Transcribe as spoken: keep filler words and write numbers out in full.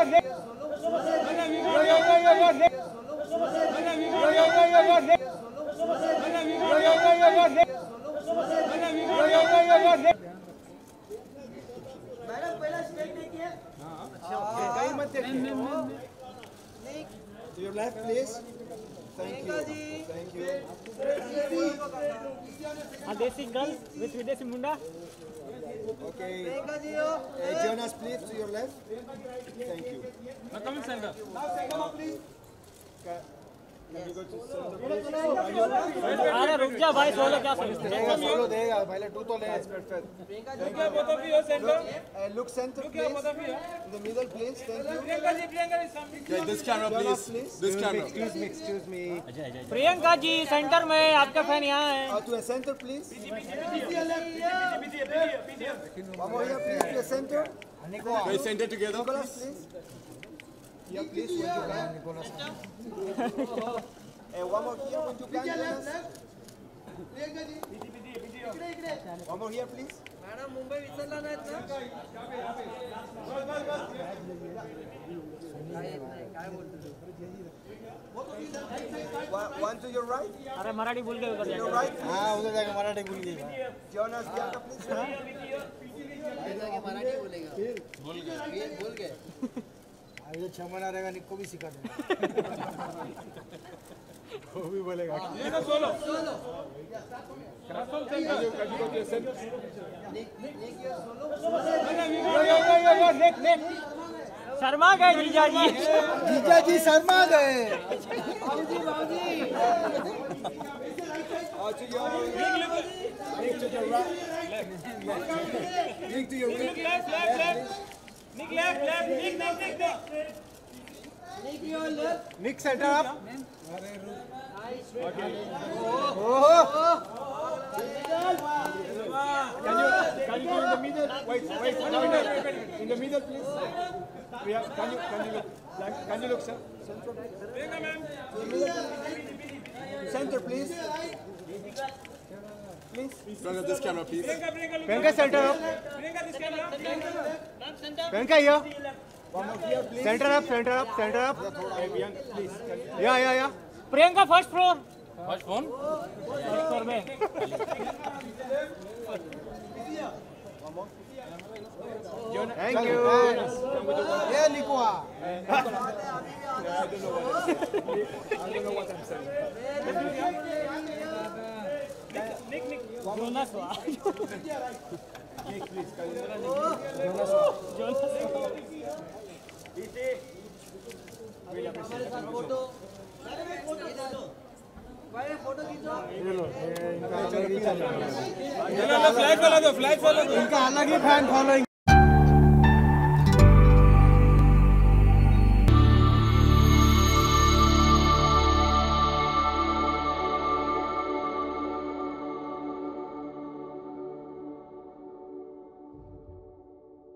To your left, please. Thank you. Thank you. A desi girl with Videsi Munda. Okay. Uh, Jonas, please, to your left. Thank you. Now come in center. Now second one, please. Can you go to center, please? अरे रुक जा भाई solo क्या solo देगा solo देगा पहले to तो ले. Perfect. Look here, both of you, center. Uh, look center, Look here, please. both of you. In the middle, please. Thank you. Priyanka ji, Priyanka is coming. Okay, this camera, Jonas, please. please. This camera. Excuse me. Excuse me. Priyanka ji centre में आपका fan यहाँ है Uh, to a center, please. One more here, please. To a center. Okay, center together. Nicholas, please. Yeah, please. When you can, Nicholas. And one more here when you can, Jonas. One more here, please. Madam Mumbai विसरला नाहीत ना One, one to your right. अरे मराठी बोल के उधर To your जाएगा right, please. हाँ उधर जाके मराठी बोल गई Jonas, Bianca, please. मराठी बोलेगा बोल गए बोल गए इधर छमना रहेगा निको भी सिखा देगा वो भी बोलेगा Solo. Careful, center. Can you go to the center? Sharma गए जीजा जी जीजा जी शर्मा गए Uh, to your Nick to your right. Nick to your Nick left, left, left. Nick left, left. Nick, Nick, Nick, Nick. Nick centre up Can you can you go in the middle? Wait, wait, no, no, in the middle, please. We have, can you can you look? Like, can you look, sir? Center. Priyanka, ma'am. Center, please. Please. Front of this camera, please. Priyanka, Priyanka, look. Pen का centre up Priyanka, this camera. Pen का here One more here, please. Centre up centre up centre up Hey, Bianca, please. Can you, yeah yeah yeah Priyanka first floor First phone. First floor में thank you ये निकोआ I don't know what I'm saying. I don't know what I'm saying. Nick, Nick. Jonas हुआ Nick, please. Can you photo भाई photo खींचो इनका अलग ही चल रहा है फ्लैग वाला दो, फ्लैग वाला दो. इनका अलग ही फैन फॉलोइंग